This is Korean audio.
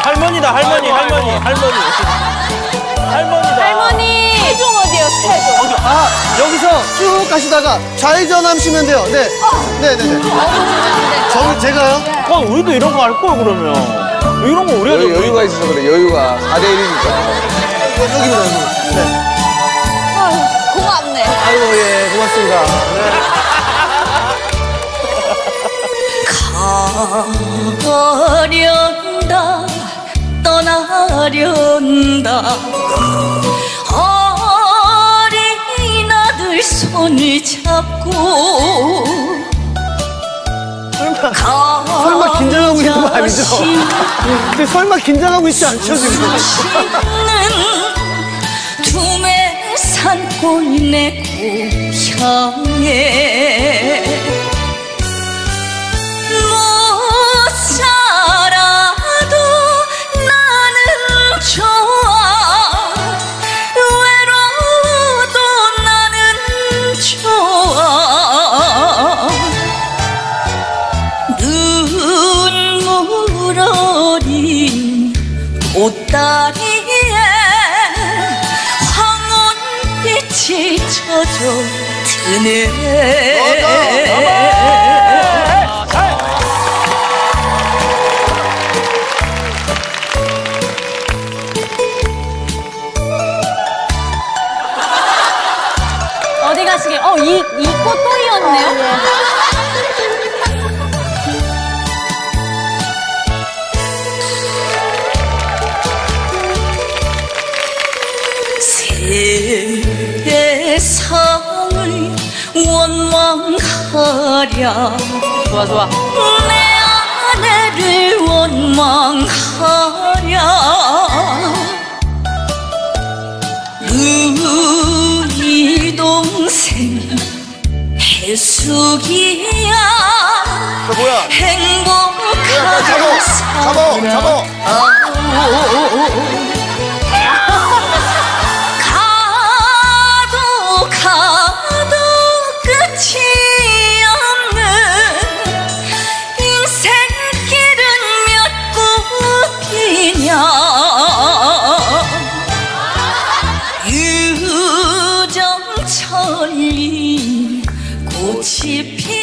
할머니다, 할머니. 세종 어디요, 세종? 아, 여기서 쭉 가시다가 좌회전하시면 돼요. 네. 네네네. 제가요? 우리도 이런 거 할 걸, 그러면. 이런 거 우리가 여유가 있어서 그래, 여유가. 4대1이니까. 여기입니다, 여기. 네. 아유, 고맙네. 아이고, 예, 고맙습니다. 네. 가련다 떠나련다 어린 아들 손을 잡고 설마 긴장하고 있는 거 아니죠? 근데 설마 긴장하고 있지 않죠, 지금? 두메산 꼴내 고향에 못 살아도 나는 좋아 외로워도 나는 좋아 눈물 어린 꽃다리에 황혼빛이 젖어 드네 어디 가시게? 이 꽃 또 이었네요? 세상을 원망하랴 좋아. 내 아내를 원망하랴 우리 동생 해숙이야 행복하게 살아 가도 끝이 없는 인생길은 몇 곡이냐 유정천리 꽃이 피